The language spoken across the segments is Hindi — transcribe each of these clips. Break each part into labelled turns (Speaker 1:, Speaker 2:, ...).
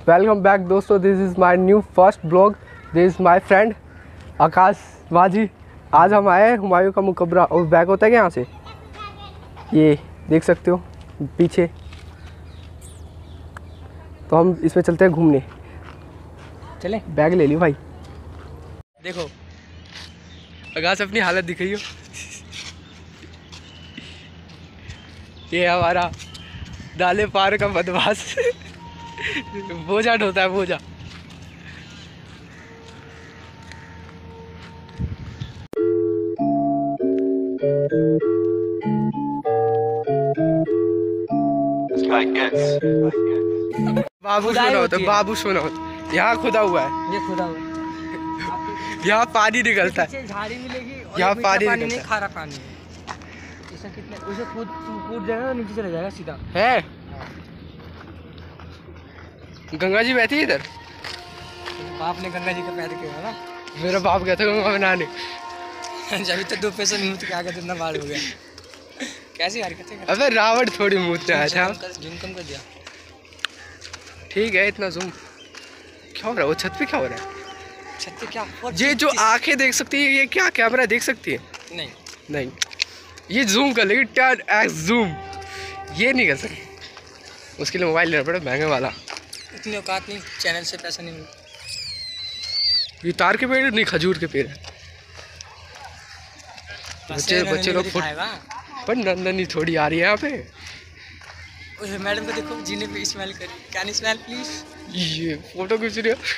Speaker 1: वेलकम बैक दोस्तों, this is my new first blog. This is my friend Aakash Majhi. आज हम आए हैं हुमायूं का मकबरा। और बैग होता है क्या यहाँ से, ये देख सकते हो पीछे। तो हम इसमें चलते हैं घूमने। चले, बैग ले लियो भाई। देखो आकाश अपनी हालत दिख रही हो। ये हमारा डाले पार का बदमाश बोझा ढोता है, बोझा। बाबू सुनो तो, बाबू सुनो, यहाँ खुदा हुआ है,
Speaker 2: ये खुदा हुआ।
Speaker 1: यहाँ पानी निकलता है,
Speaker 2: झाड़ी मिलेगी और
Speaker 1: यहाँ पानी
Speaker 2: नहीं,
Speaker 1: निकलता
Speaker 2: खारा पानी है। इसे कितने उसे कूद जाएगा, नीचे चला जाएगा सीधा
Speaker 1: है। गंगा जी बहती है इधर।
Speaker 2: बाप ने गंगा जी का पैर किया ना।
Speaker 1: मेरा बाप गया था गंगा में नहाने।
Speaker 2: जब तो 2 पैसे नहीं क्या गया, इतना बाढ़ हो गया। कैसी हरकतें कर।
Speaker 1: अबे रावण थोड़ी मूत आया था।
Speaker 2: जूम कम कर दिया।
Speaker 1: ठीक है, इतना जूम क्या हो रहा है? वो छत पे क्या हो रहा है?
Speaker 2: छत पे क्या?
Speaker 1: ये जो आंखें देख सकती है, ये क्या कैमरा देख सकती है?
Speaker 2: नहीं
Speaker 1: नहीं, ये जूम कर लेगी 10x जूम, ये नहीं कर सकती। उसके लिए मोबाइल लेना पड़ेगा महंगे वाला।
Speaker 2: इतनी औकात नहीं, चैनल से पैसा नहीं मिलता।
Speaker 1: ये तार के पेड़ नहीं, खजूर के पेड़ है। बच्चे लोग पर नंदनी थोड़ी आ रही है यहाँ पे।
Speaker 2: मैडम को देखो, जीने पे स्माइल करी। Can smile please.
Speaker 1: ये फोटो खींच रही है।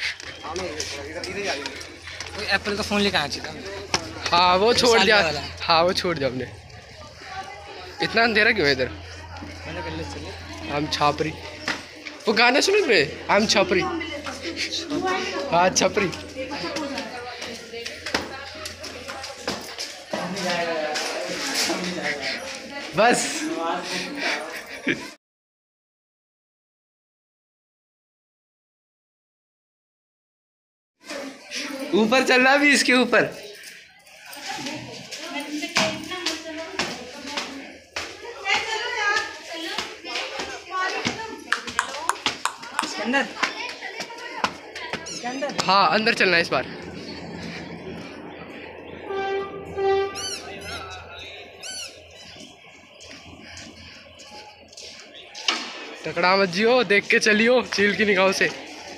Speaker 2: एप्पल का फोन लेकर आना चाहिए।
Speaker 1: हाँ वो छोड़ दिया, हाँ वो छोड़ दिया हमने। इतना अंधेरा क्यों है इधर? हम छापरी, वो गाना सुनो पे, हम छपरी। हाँ छपरी। बस ऊपर चल रहा भी, इसके ऊपर।
Speaker 2: अंदर
Speaker 1: हाँ अंदर चलना है इस बार। टकरा मत जियो, देख के चलियो चील की निगाहों से।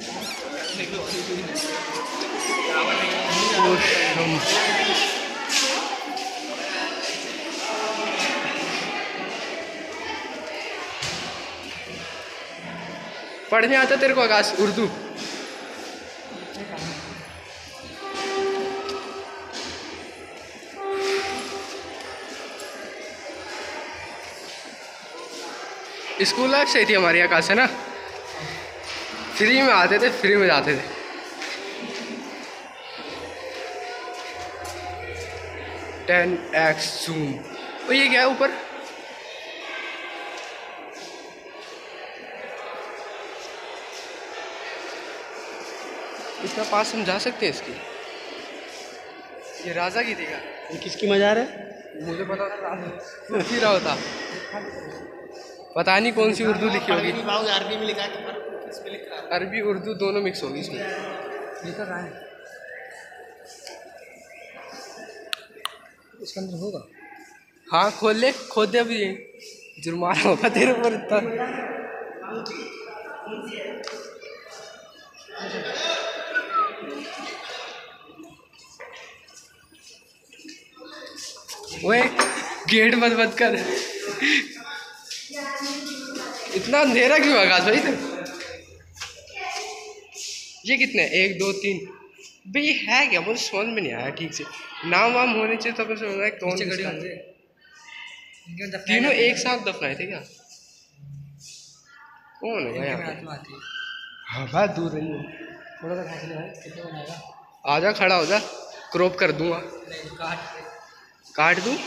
Speaker 1: पढ़ने आता तेरे को आकाश उर्दू? स्कूल लाइफ सही थी हमारी आकाश, है ना? फ्री में आते थे, फ्री में जाते थे। Ten x zoom. और ये क्या है ऊपर? इतना पास हम जा सकते हैं इसकी? ये राजा की थी क्या?
Speaker 2: ये किसकी मजार है?
Speaker 1: मुझे पता था रहा होता। पता नहीं कौन सी उर्दू लिखी होगी।
Speaker 2: अरबी में लिखा है, किस पे लिखा है?
Speaker 1: अरबी उर्दू दोनों मिक्स होगी इसमें।
Speaker 2: लिखा कहाँ है? इसके अंदर होगा।
Speaker 1: हाँ खोल ले, खोद दे अभी। जुर्माना होगा तेरे ऊपर इतना। ओए गेट बंद मत कर। इतना अंधेरा क्यों आकाश भाई? ये कितने? 1 2 3 भाई, ये है क्या? मुझे समझ में नहीं आया ठीक से। नाम वाम होने चाहिए तब समझ में। कौन तीनों एक साथ दफनाए थे क्या? कौन है यार? हाँ भाई दूर रही हो,
Speaker 2: थोड़ा सा खींच ले भाई, कितना बनाएगा?
Speaker 1: आजा खड़ा हो जा, क्रॉप कर दूंगा। काट दूं?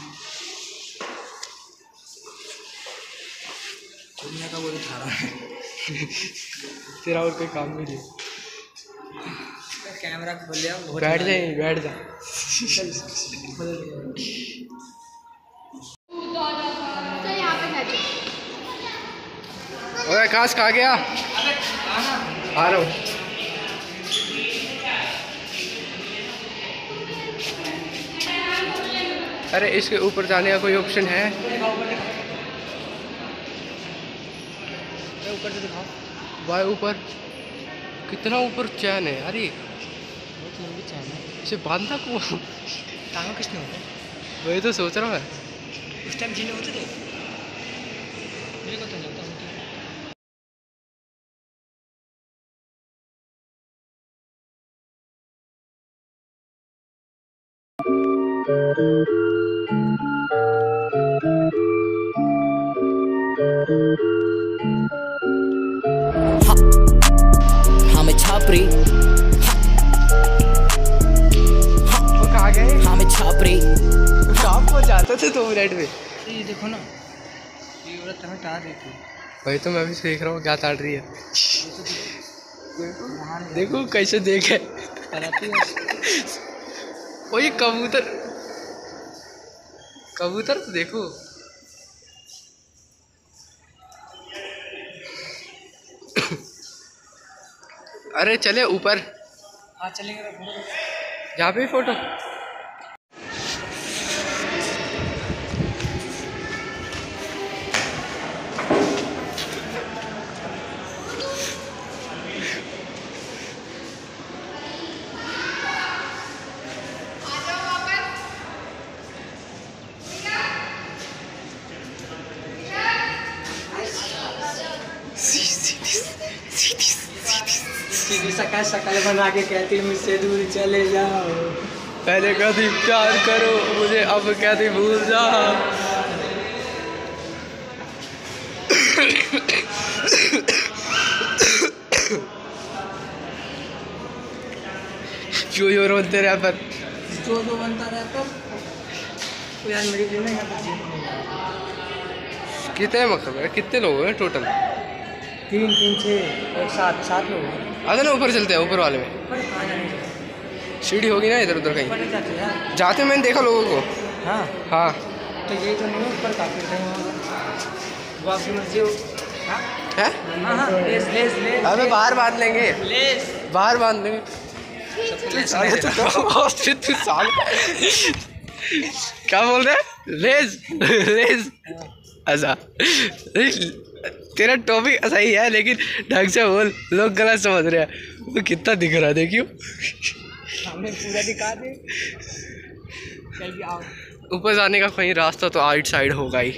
Speaker 2: दुनिया का वो दिखा रहा है।
Speaker 1: तेरा और कोई काम नहीं है।
Speaker 2: कैमरा खोल लिया,
Speaker 1: बैठ जा, बैठ जा। ओए अबे आकाश कहाँ गया? आ रहा हूँ। अरे इसके ऊपर जाने का कोई ऑप्शन है?
Speaker 2: ऊपर से दिखाओ।
Speaker 1: भाई ऊपर कितना ऊपर चैन है। अरे
Speaker 2: बहुत लंबी चैन है।
Speaker 1: इसे बांधा को
Speaker 2: टांगा किसने होता?
Speaker 1: वही तो सोच रहा हूँ मैं।
Speaker 2: उस टाइम जीने होते थे, मेरे को तो नहीं होता।
Speaker 3: हमें छापरी
Speaker 1: वो कहाँ गए?
Speaker 3: हमें छापरी
Speaker 1: शॉप को जाते थे 2 मिनट में।
Speaker 2: ये देखो ना, ये औरत हमें टार रही थी।
Speaker 1: वही तो मैं भी देख रहा हूँ क्या ताड़ रही है। देखो कैसे देखे। ओ ये कबूतर, कबूतर तो देखो। अरे चले ऊपर।
Speaker 2: हाँ चलेंगे।
Speaker 1: यहाँ पे फोटो।
Speaker 2: सीधी सकाल सकाल बना के कहती मुझसे दूर चले जाओ।
Speaker 1: पहले कहती प्यार करो मुझे, अब कहती भूल जा। जो रोते रहे पर
Speaker 2: जो बनता रहता तो यार मेरी भी नहीं आता।
Speaker 1: कितने मतलब है, कितने लोग हैं टोटल?
Speaker 2: 3 3 6 और 7 लोग हैं।
Speaker 1: आजा ना ऊपर चलते हैं, ऊपर वाले में
Speaker 2: पर कहाँ जाने?
Speaker 1: सीढ़ी होगी ना इधर उधर कहीं।
Speaker 2: ऊपर नहीं जाते यार।
Speaker 1: जाते मैंने देखा लोगों को।
Speaker 2: हाँ
Speaker 1: हाँ
Speaker 2: तो यही तो नहीं है, ऊपर काफी कहीं वो आपकी मर्जी हो। हाँ
Speaker 1: है।
Speaker 2: हाँ हाँ लेस लेस लेस।
Speaker 1: अबे बाहर बांध लेंगे,
Speaker 2: लेस
Speaker 1: बाहर बांध लेंगे। अरे तू साल क्या बोल रहे? लेज लेज। अच्छा तेरा टॉपिक सही है लेकिन ढंग से बोल, लोग गलत समझ रहे हैं। वो कितना दिख रहा है देखियो।
Speaker 2: हमने पूरा दिखा दे। चल के आओ।
Speaker 1: ऊपर जाने का कहीं रास्ता तो आउट साइड होगा ही।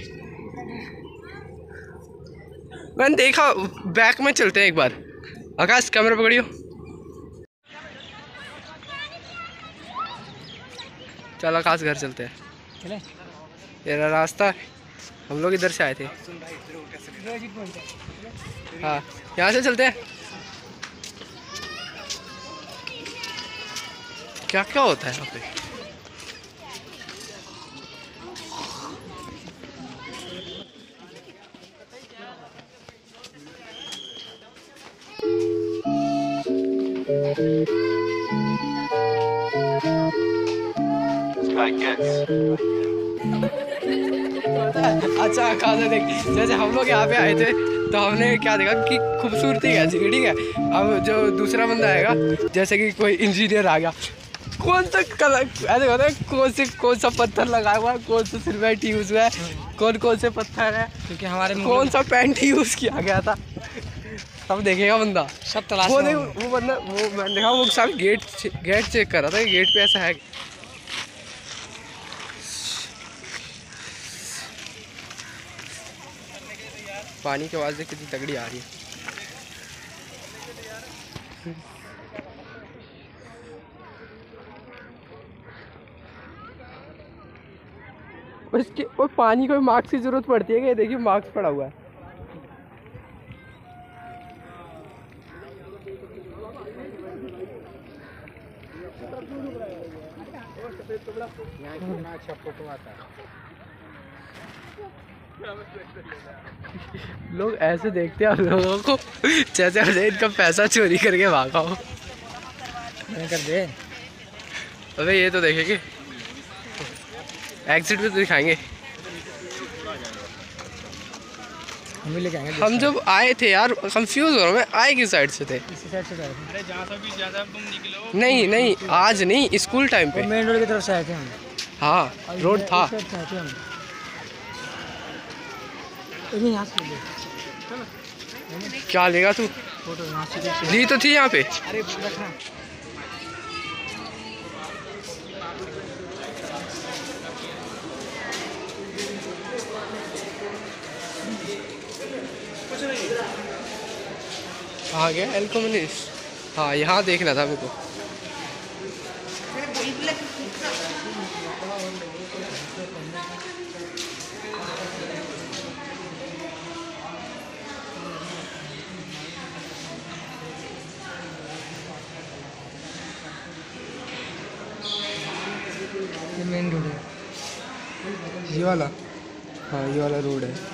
Speaker 1: मैंने देखा, बैक में चलते हैं एक बार। आकाश कैमरा पकड़ियो। चल आकाश घर चलते हैं।
Speaker 2: चले
Speaker 1: तेरा रास्ता, हम लोग इधर से आए थे। हाँ यहाँ से चलते हैं। क्या क्या होता है यहाँ पे? अच्छा खासा देख, जैसे हम लोग यहाँ पे आए थे तो हमने क्या देखा कि खूबसूरती कैसी है, ठीक है। अब जो दूसरा बंदा आएगा, जैसे कि कोई इंजीनियर आ गया, कौन सा कलर ऐसे होता है, कौन सा पत्थर लगाया हुआ है, कौन सा सीमेंट यूज हुआ है, कौन से पत्थर है,
Speaker 2: क्योंकि हमारे
Speaker 1: कौन सा पेंट यूज किया गया था, सब देखेगा बंदा।
Speaker 2: सब तलाश
Speaker 1: वो नहीं, वो बंदा, वो मैंने देखा वो सब गेट चेक कर रहा था, गेट पे ऐसा है। पानी की आवाज़ कितनी तगड़ी आ रही है। उसके वो पानी को मार्क्स की जरूरत पड़ती है क्या? देखिए मार्क्स पड़ा हुआ है। अच्छा फोटो आता है। लोग ऐसे देखते हैं हम लोगों को जैसे हमने इनका पैसा चोरी करके भागा हो।
Speaker 2: नहीं कर दे।
Speaker 1: अबे ये तो देखेंगे, एग्जिट पे तो दिखाएंगे।
Speaker 2: हम भी लेके आएंगे।
Speaker 1: हम जब आए थे यार कंफ्यूज हो रहा हूँ मैं, आए किस साइड से थे?
Speaker 2: इसी साइड से आए थे।
Speaker 4: अरे जहाँ से भी ज़्यादा तुम निकलो।
Speaker 1: नहीं नहीं आज नहीं, स्कूल टाइम
Speaker 2: वो
Speaker 1: पे।
Speaker 2: मेन रोड की तरफ से आए थे हम।
Speaker 1: हाँ रोड था।
Speaker 2: इस साइड से आए थे हम। अरे यहाँ से ले।
Speaker 1: क्या लेगा तू?
Speaker 2: फोटो यहाँ से
Speaker 1: ली तो थी यहाँ पे।
Speaker 2: अरे रखना।
Speaker 1: कहाँ गया एल कम्युनिस्ट? हाँ यहाँ देखना था मेरे को।
Speaker 2: ये मेन रोड है, ये वाला।
Speaker 1: हाँ ये वाला रोड है।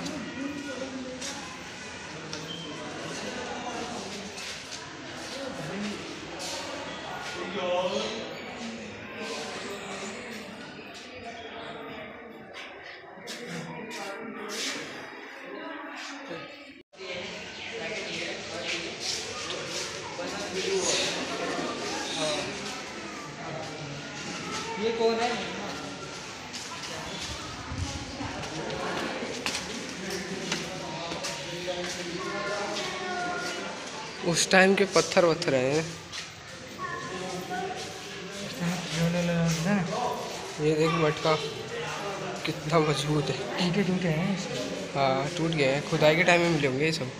Speaker 2: ये कौन है?
Speaker 1: उस टाइम के पत्थर वत्थर हैं। ये देख मटका कितना मजबूत है।
Speaker 2: टूटे टूटे हैं इसमें।
Speaker 1: हाँ टूट गए हैं, खुदाई के टाइम में मिले होंगे ये सब।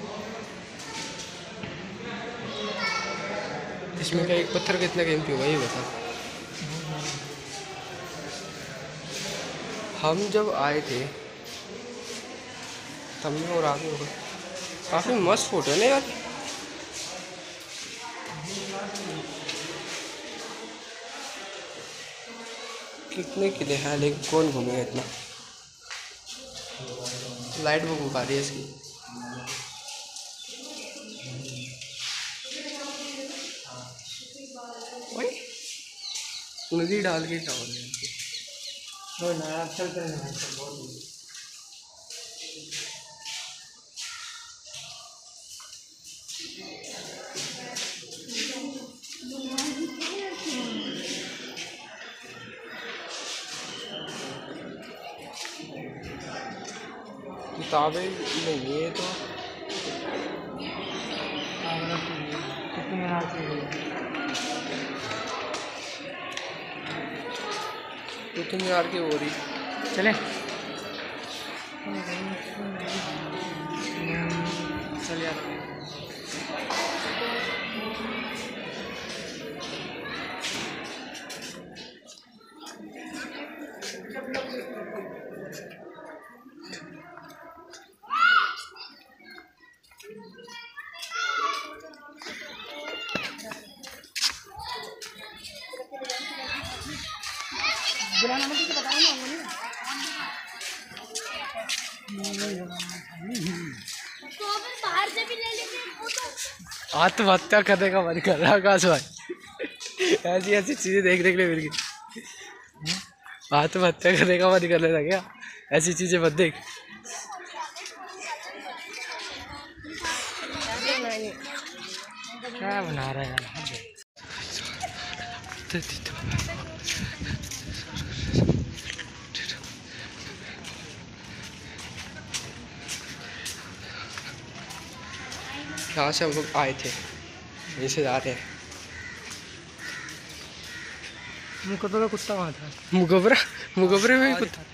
Speaker 1: इसमें का एक पत्थर कितना कीमती होगा ये बता। हम जब आए थे तब में और आगे होगा। काफ़ी मस्त फोटो है ना यार। कितने किले हैं लेकिन कौन घूमेगा इतना। लाइट वो घुमा रही है इसकी। ओए नदी डाल के क्या हो रहा है इनकी? किताबें नहीं है तो कुतुब मीनार की हो रही।
Speaker 2: चले चल यार।
Speaker 1: आत्महत्या करने का मन कर रहा है आकाश भाई। ऐसी ऐसी चीजें देख देख ले मिल गई। आत्महत्या करने का मन कर लेता क्या? ऐसी चीजें मत देख।
Speaker 2: क्या बना रहा है यार?
Speaker 1: यहाँ से हम लोग आए थे, यहीं से जा रहे हैं।
Speaker 2: मुकदमा कुत्ता वहाँ था।
Speaker 1: मुगबरा मुगबरे में भी कुत्ता।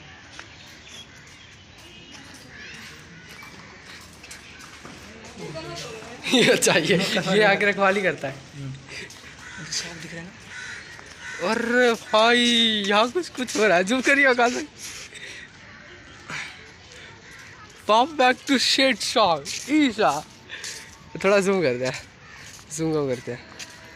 Speaker 1: ये चाहिए, ये आके रखवाली करता है।
Speaker 2: सब दिख रहा है ना।
Speaker 1: और भाई यहाँ कुछ हो रहा है। जूम करिए Aakash. Pop back to shed song Isha. थोड़ा जूम करते हैं, जूम करते हैं।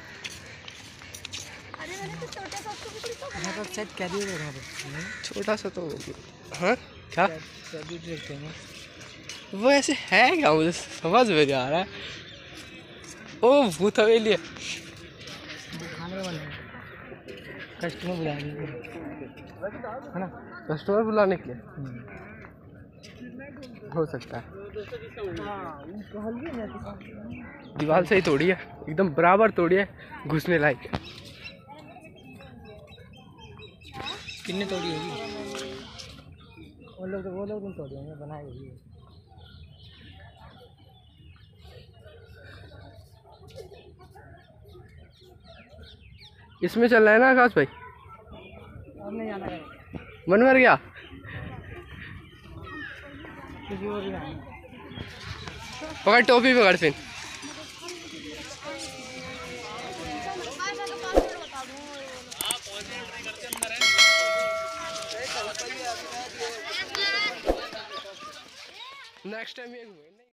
Speaker 2: यहाँ पर शायद कैदी हो रहा है।
Speaker 1: छोटा सा तो हाँ क्या
Speaker 2: कैदी देखते हैं।
Speaker 1: वो ऐसे है क्या? मुझे समझ में नहीं आ रहा है। ओ भूत हवेली है।
Speaker 2: खाने वाले कस्टमर बुलाने
Speaker 1: है ना, कस्टमर बुलाने के लिए हो सकता है। दीवार से ही तोड़ी है, एकदम बराबर तोड़ी है, घुसने लायक।
Speaker 2: कितने तोड़ी होगी? वो लोग नहीं तोड़ी होंगे, बनाई होगी।
Speaker 1: इसमें चल रहा है ना आकाश भाई?
Speaker 2: अब नहीं जाना है,
Speaker 1: मन मर गया।
Speaker 2: किसी और भी आना।
Speaker 1: पकड़ टोपी पकड़ फिर। नेक्स्ट टाइम ये